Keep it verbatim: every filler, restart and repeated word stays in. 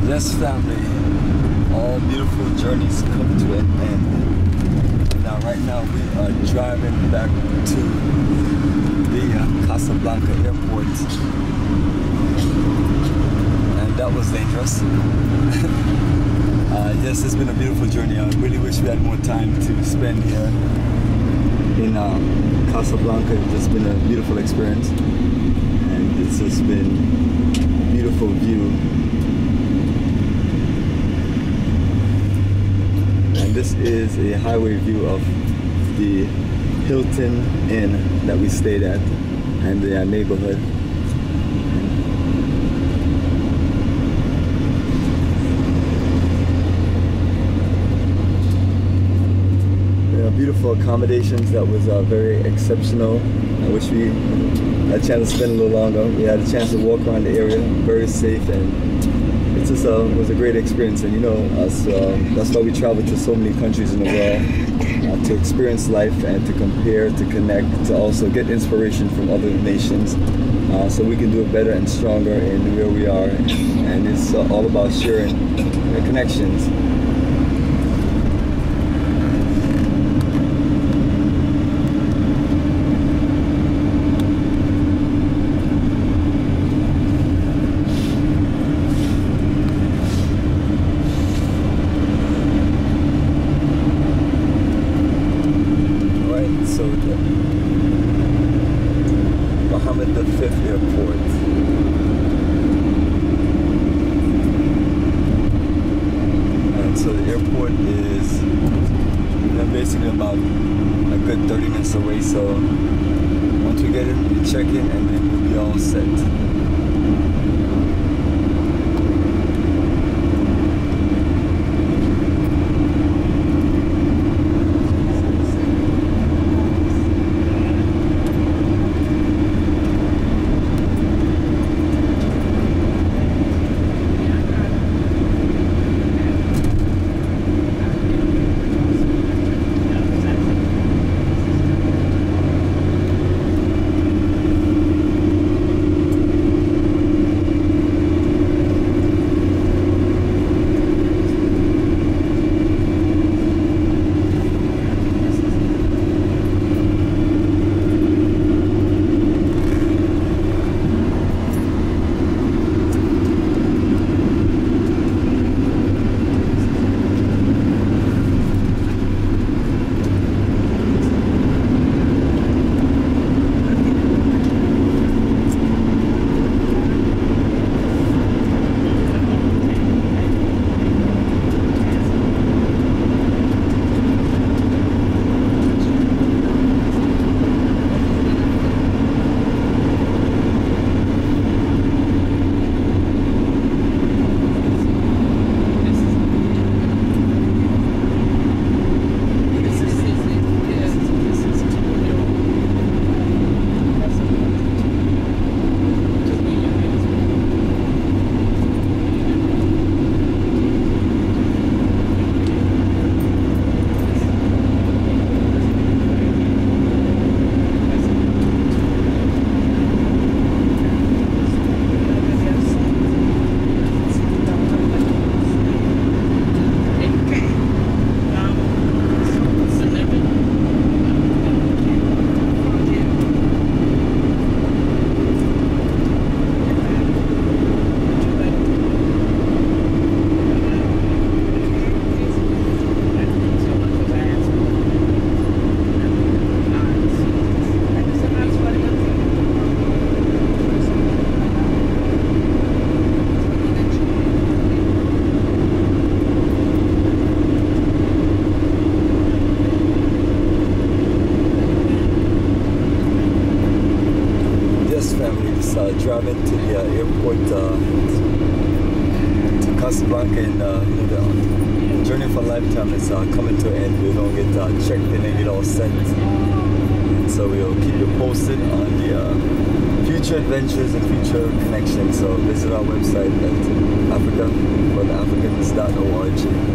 Yes, family, all beautiful journeys come to an end. Now, right now, we are driving back to the uh, Casablanca airport, and that was dangerous. uh, yes, it's been a beautiful journey. I really wish we had more time to spend here in uh, Casablanca. It's just been a beautiful experience, and it's just been a beautiful view. And this is a highway view of the Hilton Inn that we stayed at and the uh, neighborhood. Beautiful accommodations. That was uh, very exceptional. I wish we had a chance to spend a little longer. We had a chance to walk around the area, very safe, and it just uh, was a great experience. And you know, us, uh, that's why we travel to so many countries in the world, uh, to experience life and to compare, to connect, to also get inspiration from other nations, uh, so we can do it better and stronger in where we are. And it's uh, all about sharing uh, connections. Mohammed the Fifth Airport. And so the airport is, you know, basically about a good thirty minutes away. So once we get in, we check in, and then we'll be all set. Uh, driving to the uh, airport uh, to Casablanca, and uh, you know, the journey of a lifetime is uh, coming to an end. We're going to get uh, checked in and get all set. And so we'll keep you posted on the uh, future adventures and future connections. So visit our website at Africa for the Africans dot org.